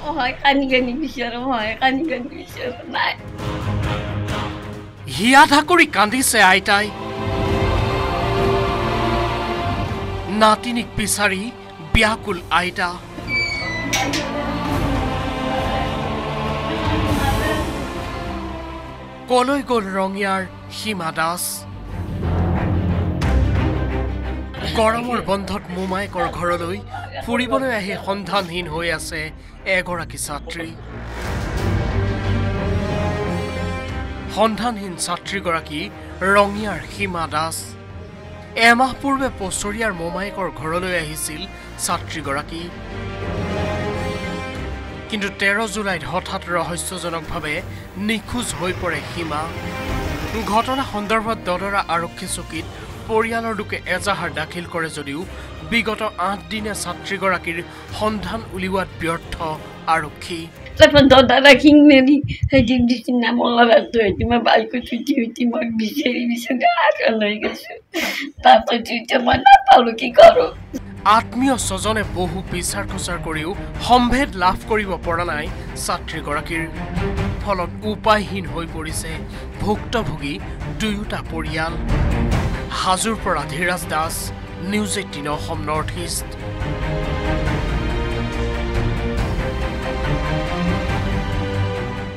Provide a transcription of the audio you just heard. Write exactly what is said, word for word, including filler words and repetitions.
হয় কানি কানি বিচাৰো হয় কানি কানি বিচাৰো নাই হিয়া ধাকৰি কান্দিছে আইতাই নাতিনিক বিচাৰি ব্যাকুল আইতা কলৈ গ'ল ৰঙিয়াৰ সীমা দাস গৰমৰ বন্ধত মোমায়েকৰ ঘৰলৈ ফুৰিবলৈ আহি সন্ধানহীন হৈ আছে এগৰাকী ছাত্ৰী সন্ধানহীন ছাত্ৰীগৰাকী ৰঙিয়াৰ সীমা দাস এমাহ পূৰ্বে পছৰিয়াৰ মোমায়েকৰ ঘৰলৈ আহিছিল ছাত্ৰীগৰাকী কিন্তু তেৰ জুলাইত হঠাৎ ৰহস্যজনকভাৱে নিখোজ হৈ পৰে সীমা ঘটনা সন্দৰ্ভত দদৰা আৰক্ষী চকীত পৰিয়ালৰ লোকে এজাহাৰ দাখিল কৰে যদিও বিগত আঠ দিনে ছাত্ৰীগৰাকীৰ সন্ধান উলিওৱাত ব্যৰ্থ আৰক্ষী তারপর দাদা কিংনেনি হেদিন দিন নাম লাগাতো এটিমা বাইকো ছুটি হইতি মই বিচারি বিচারি আশা হয়ে গেছে তারপর তুই তোমার না পালো কি করো আত্মীয় স্বজনে বহু বিচাৰ খোচাৰ কৰিও সম্ভেদ লাভ কৰিব পৰা নাই ছাত্ৰীগৰাকীৰ ফলত উপায়হীন হৈ পৰিছে ভুক্তভোগী দুয়োটা পৰিয়াল হাজোৰ পৰা Dhiraj Das news eighteen Assam north east